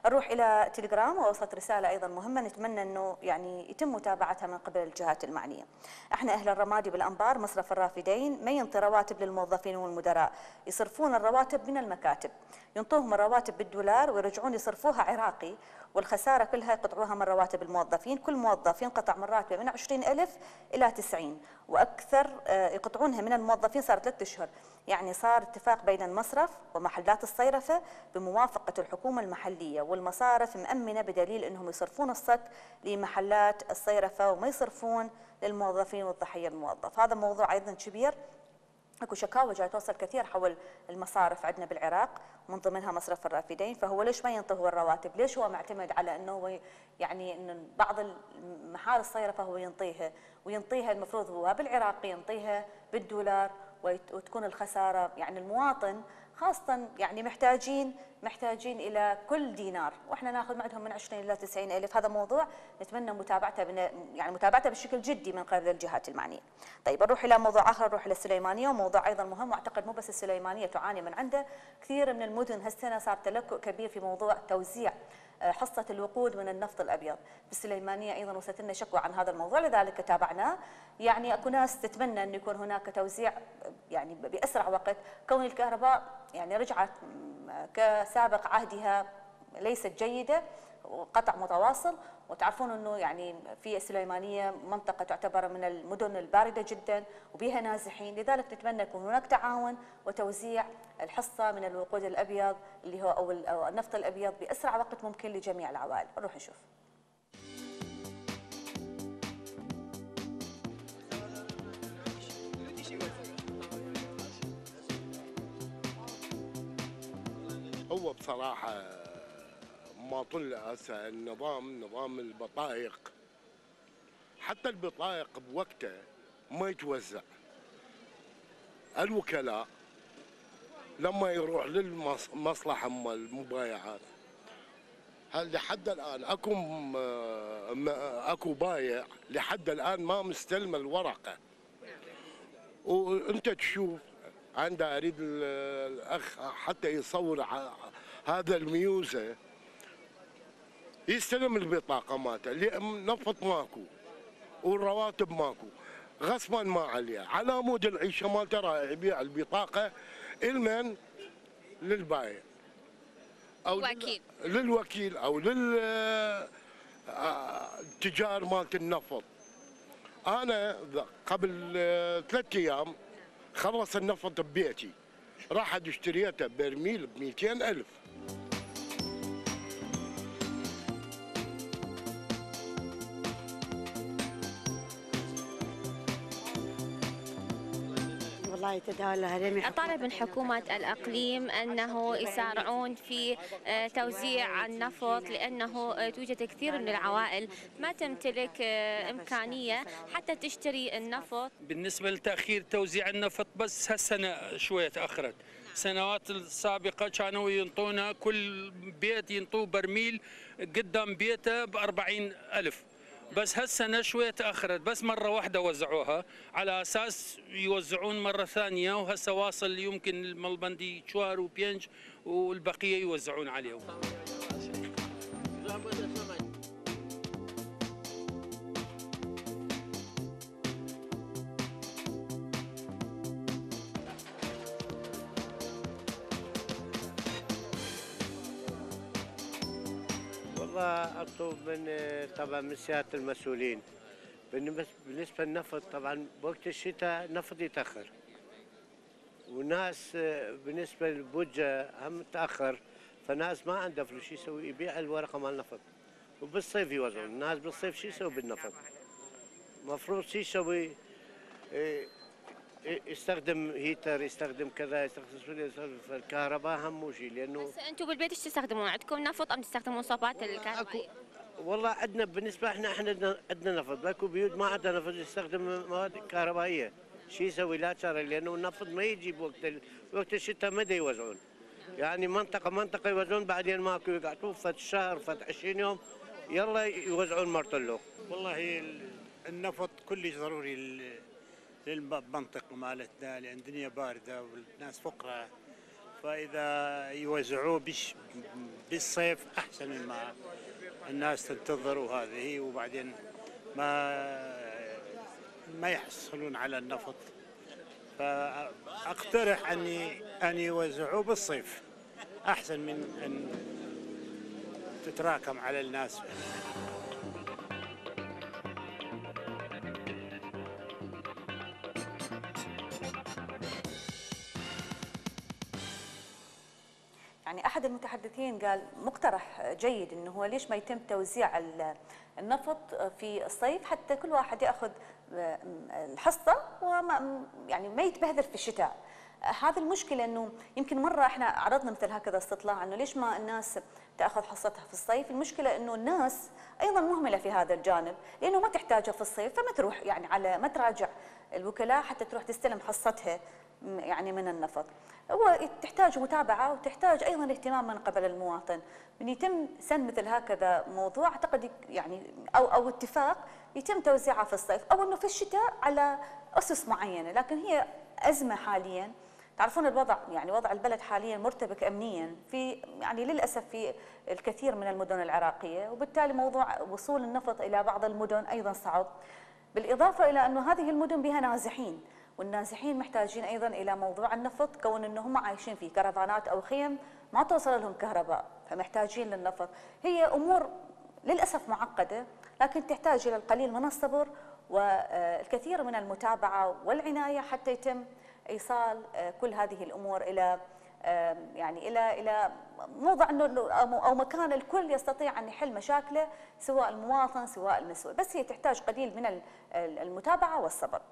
نروح إلى تليجرام ووصلت رسالة أيضا مهمة نتمنى أنه يعني يتم متابعتها من قبل الجهات المعنية. احنا أهل الرمادي بالأنبار مصرف الرافدين ما ينطي رواتب للموظفين والمدراء، يصرفون الرواتب من المكاتب، ينطوهم الرواتب بالدولار ويرجعون يصرفوها عراقي، والخسارة كلها يقطعوها من رواتب الموظفين. كل موظف ينقطع من راتبه من 20,000 إلى 90 وأكثر، يقطعونها من الموظفين صار 3 أشهر. يعني صار اتفاق بين المصرف ومحلات الصيرفة بموافقة الحكومة المحلية، والمصارف مأمنة بدليل أنهم يصرفون الصك لمحلات الصيرفة وما يصرفون للموظفين والضحية الموظف. هذا موضوع أيضا كبير، اكو شكاوى جاي توصل كثير حول المصارف عندنا بالعراق ومن ضمنها مصرف الرافدين. فهو ليش ما ينطي هو الرواتب؟ ليش هو معتمد على انه هو يعني ان بعض محال الصيرفه هو ينطيها المفروض هو بالعراقي ينطيها بالدولار وتكون الخساره يعني المواطن خاصة يعني محتاجين إلى كل دينار، وإحنا ناخذ معهم من 20 إلى 90 ألف. هذا موضوع نتمنى متابعته بشكل جدي من قبل الجهات المعنية. طيب نروح إلى موضوع آخر، نروح إلى السليمانية، وموضوع أيضا مهم وأعتقد مو بس السليمانية تعاني من عنده، كثير من المدن هالسنة صار تلكؤ كبير في موضوع توزيع حصة الوقود من النفط الأبيض. في السليمانية أيضا وصلت لنا شكوى عن هذا الموضوع، لذلك تابعناه. يعني أكو ناس تتمنى أن يكون هناك توزيع يعني بأسرع وقت، كون الكهرباء يعني رجعت كسابق عهدها ليست جيدة وقطع متواصل. وتعرفون أنه يعني في السليمانية منطقة تعتبر من المدن الباردة جدا وبها نازحين، لذلك نتمنى يكون هناك تعاون وتوزيع الحصة من الوقود الأبيض اللي هو أو النفط الأبيض بأسرع وقت ممكن لجميع العوائل. نروح نشوف. هو بصراحة ما طل هسه نظام البطايق، حتى البطايق بوقته ما يتوزع. الوكلاء لما يروح للمصلحة مال المبايعات، هل لحد الآن اكو بايع لحد الآن ما مستلم الورقة. وانت تشوف عنده اريد الاخ حتى يصور هذا الميوزه يستلم البطاقه مالته، نفط ماكو والرواتب ماكو، غصبا ما عليه على مود العيشه مالته راح يبيع البطاقه المن للبايع او للوكيل او للتجار مالت النفط. انا قبل 3 ايام خلص النفط ببيتي، راح اشتريته برميل ب 200,000. والله يتداول أطالب من حكومة الأقليم أنه يسارعون في توزيع النفط، لأنه توجد كثير من العوائل ما تمتلك إمكانية حتى تشتري النفط. بالنسبة لتأخير توزيع النفط بس هالسنة شوية تأخرت. السنوات السابقة كانوا ينطونا كل بيت ينطوه برميل قدام بيته ب40,000، بس هالسنة شوية تأخرت، بس مرة واحدة وزعوها على أساس يوزعون مرة ثانية، وهسه واصل يمكن الملبندي شوار وبينج والبقية يوزعون عليه. والله أطلب طبعا من سيادة المسؤولين بالنسبة للنفط، طبعا بوقت الشتاء النفط يتأخر، والناس بالنسبة للبوجة هم تأخر، فناس ما عنده فلوس شو يسوي؟ يبيع الورقة مال النفط. وبالصيف يوزعون الناس، بالصيف شو يسوي بالنفط؟ المفروض شو يسوي؟ يستخدم هيتر، يستخدم كذا، يستخدم الكهرباء هم مو شيء. لانه بس انتم بالبيت ايش تستخدمون؟ عندكم نفط ام تستخدمون صوبات الكهربائيه؟ والله عندنا بالنسبه احنا عندنا نفط، اكو بيوت ما عندها نفط يستخدم مواد كهربائيه. شو يسوي؟ لا شر، لانه النفط ما يجي وقت الشتاء ما يوزعون. يعني منطقه يوزعون، بعدين ماكو، يقعدون فد شهر فد 20 يوم يلا يوزعون مرتلو. والله النفط كلش ضروري للمنطقة مالتنا، لأن الدنيا باردة والناس فقراء، فإذا يوزعوه بالصيف احسن مما الناس تنتظر وهذه، وبعدين ما يحصلون على النفط. فاقترح ان يوزعوه بالصيف احسن من ان تتراكم على الناس. يعني أحد المتحدثين قال مقترح جيد إنه هو ليش ما يتم توزيع النفط في الصيف حتى كل واحد يأخذ الحصة وما يعني ما يتبهدل في الشتاء. هذه المشكلة إنه يمكن مرة إحنا عرضنا مثل هكذا استطلاع إنه ليش ما الناس تأخذ حصتها في الصيف. المشكلة إنه الناس أيضا مهملة في هذا الجانب، لأنه ما تحتاجها في الصيف فما تروح يعني على ما تراجع الوكلاء حتى تروح تستلم حصتها يعني من النفط. هو تحتاج متابعة وتحتاج أيضا اهتمام من قبل المواطن. من يتم سن مثل هكذا موضوع أعتقد يعني أو اتفاق يتم توزيعها في الصيف أو أنه في الشتاء على أسس معينة. لكن هي أزمة حاليا، تعرفون الوضع يعني وضع البلد حاليا مرتبك أمنيا في يعني للأسف في الكثير من المدن العراقية، وبالتالي موضوع وصول النفط إلى بعض المدن أيضا صعب، بالإضافة إلى أنه هذه المدن بها نازحين، والنازحين محتاجين أيضا إلى موضوع النفط كون أنه هم عايشين في كرفانات أو خيم ما توصل لهم كهرباء فمحتاجين للنفط. هي أمور للأسف معقدة لكن تحتاج إلى القليل من الصبر والكثير من المتابعة والعناية حتى يتم إيصال كل هذه الأمور إلى يعني إلى موضع أو مكان الكل يستطيع أن يحل مشاكله، سواء المواطن سواء المسؤول، بس هي تحتاج قليل من المتابعة والصبر.